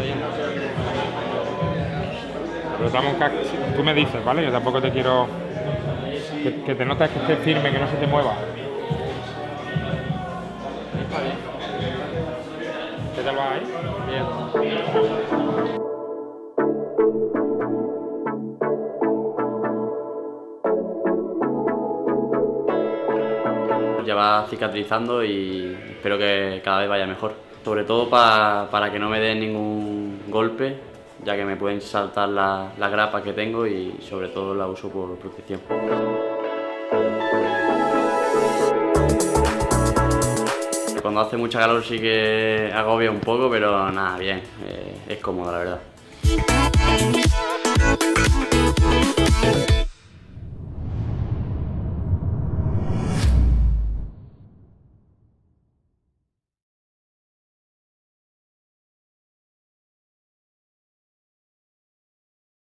bien. Pero estamos tú me dices, ¿vale? Yo tampoco te quiero... Que te notas que esté firme, que no se te mueva. Está bien. ¿Qué tal va ahí? Bien. Ya va cicatrizando y espero que cada vez vaya mejor. Sobre todo para que no me den ningún golpe, ya que me pueden saltar las grapas que tengo y sobre todo la uso por protección. Cuando hace mucha calor sí que agobia un poco, pero nada, bien, es cómodo la verdad.